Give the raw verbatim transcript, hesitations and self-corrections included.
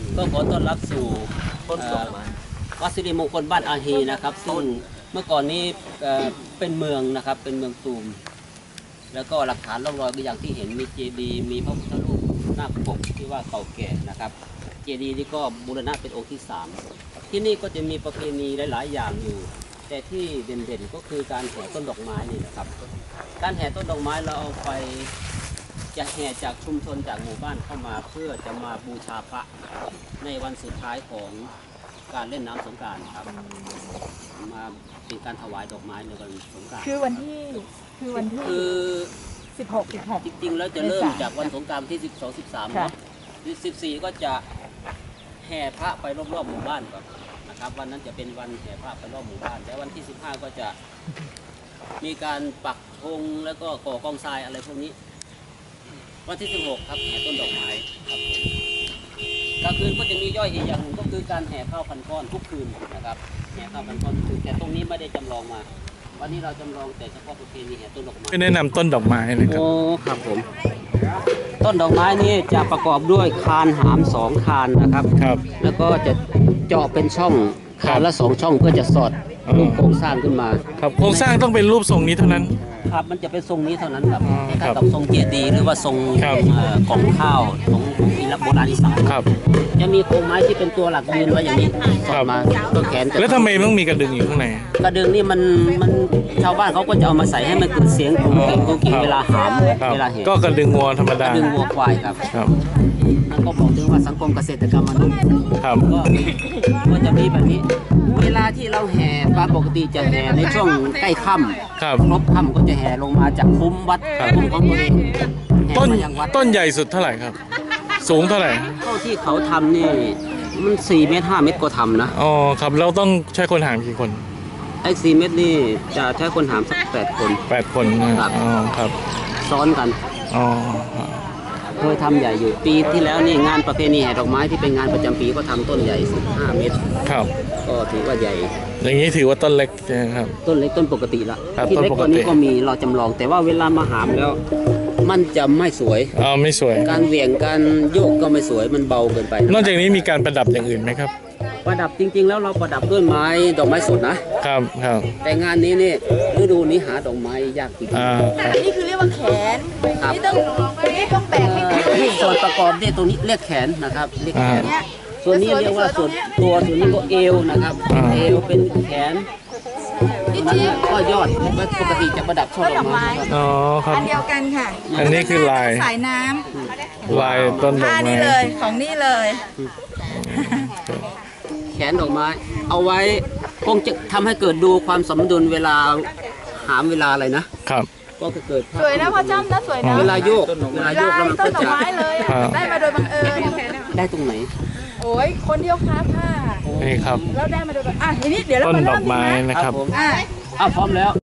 ก็ขอต้อนรับสู่วัดสิริมงคลบ้านอาฮีนะครับซึ่งเมื่อก่อนนี้เป็นเมืองนะครับเป็นเมืองตูมแล้วก็หลักฐานร่องรอยก็อย่างที่เห็นมีเจดีย์มีพระพุทธรูปหน้าปกที่ว่าเก่าแก่นะครับเจดีย์นี่ก็บูรณะเป็นองค์ที่สามที่นี่ก็จะมีประเพณีหลายๆอย่างอยู่แต่ที่เด่นๆก็คือการแห่ต้นดอกไม้นี่นะครับการแห่ต้นดอกไม้เราเอาไปจะแห่จากชุมชนจากหมู่บ้านเข้ามาเพื่อจะมาบูชาพระในวันสุดท้ายของการเล่นน้ำสงกรานต์ครับมาเป็นการถวายดอกไม้ในวันสงกรานต์คือวันที่คือวันที่คือสิบหก สิบหกจริงๆแล้วจะเริ่มจากวันสงกรานต์ที่สิบสอง สิบสามเนาะสิบสี่ก็จะแห่พระไปรอบๆหมู่บ้านก่อนนะครับวันนั้นจะเป็นวันแห่พระไปรอบหมู่บ้านแล้ววันที่สิบห้าก็จะมีการปักธงแล้วก็ก่อกองทรายอะไรพวกนี้วันที่สิบหกครับแห่ต้นดอกไม้ครับกลางคืนก็จะมีย่อยอีกอย่างหนึ่งก็คือการแห่ข้าวพันก้อนทุกคืนนะครับแห่ข้าวพันก้อนคือแต่ตรงนี้ไม่ได้จำลองมาวันนี้เราจำลองแต่เฉพาะประเพณีแห่ต้นดอกไม้คือแนะนำต้นดอกไม้นะครับโอ้ครับผมต้นดอกไม้นี่จะประกอบด้วยคานหามสองคานนะครับครับแล้วก็จะเจาะเป็นช่องคานละสองช่องเพื่อจะสอดรูปโครงสร้างขึ้นมาครับโครงสร้างต้องเป็นรูปทรงนี้เท่านั้นครับมันจะเป็นทรงนี้เท่านั้นครับคล้ายๆกับทรงเจดีย์หรือว่าทรงของข้าวของอินโบราณอีสานครับจะมีโครงไม้ที่เป็นตัวหลักยืนไว้อย่างนี้สอดมาตัวแขนแล้วทำไมต้องมีกระดึงอยู่ข้างในกระดึงนี่มันมันชาวบ้านเขาก็จะเอามาใส่ให้มันเกิดเสียงกุ้งกิ่งกุ้งกิ่งเวลาหามเวลาเห็นก็กระดึงวัวธรรมดากระดึงวัวควายครับครับนั่นก็บอกถึงว่าสังคมเกษตรกรรมมนุษย์ครับก็ก็จะมีแบบนี้เวลาที่เราแห่ปกติจะแห่ในช่วงใกล้ค่ำครับครบค่ำก็จะแห่ลงมาจากคุ้มวัดคุ้มของตัวเองต้นต้นใหญ่สุดเท่าไหร่ครับสูงเท่าไหร่เท่าที่เขาทำนี่มันสี่เมตรห้าเมตรก็ทำนะอ๋อครับเราต้องใช้คนหามกี่คนไอ้สี่เมตรนี่จะใช้คนหามสักแปดคนแปดคนนะครับอ๋อครับซ้อนกันอ๋อเคยทำใหญ่อยู่ปีที่แล้วนี่งานประเพณีแห่ดอกไม้ที่เป็นงานประจำปีก็ทำต้นใหญ่สิบห้าเมตรครับก็ถือว่าใหญ่อย่างนี้ถือว่าต้นเล็กใช่ไหมครับต้นเล็กต้นปกติละที่เล็กกว่านี้ก็มีเราจำลองแต่ว่าเวลามาหามแล้วมันจะไม่สวยอ๋อไม่สวยการเหวี่ยงการโยกก็ไม่สวยมันเบาเกินไปนอกจากนี้มีการประดับอย่างอื่นไหมครับประดับจริงๆแล้วเราประดับด้วยไม้ดอกไม้สดนะครับครับแต่งานนี้นี่ฤดูนี้หาดอกไม้ยากจริงๆอันนี้คือเรียกว่าแขนนี่ต้องนี่ต้องแบกให้ส่วนประกอบเนี่ยตรงนี้เรียกแขนนะครับเรียกแขนส่วนนี้เรียกว่าส่วนตัวส่วนนี้ก็เอวนะครับเอวเป็นแขนนั้นก็ยอดปกติจะประดับช่อดอกไม้อ๋อครับอันเดียวกันค่ะอันนี้คือลายสายน้ำลายต้นดอกไม้นี่เลยของนี่เลยแขนดอกไม้เอาไว้คงจะทำให้เกิดดูความสมดุลเวลาหามเวลาอะไรนะครับก็เกิดสวยนะพ่อจ้ำนะสวยนะเวลาโยกเวลาโยกแล้วมันก็จะได้มาโดยบังเอิญได้ตรงไหนโอ้ยคนเดียวค้าผ้านี่ครับแล้วได้มาโดยอ่ะทีนี้เดี๋ยวเราต้นดอกไม้นะครับอ่ะพร้อมแล้ว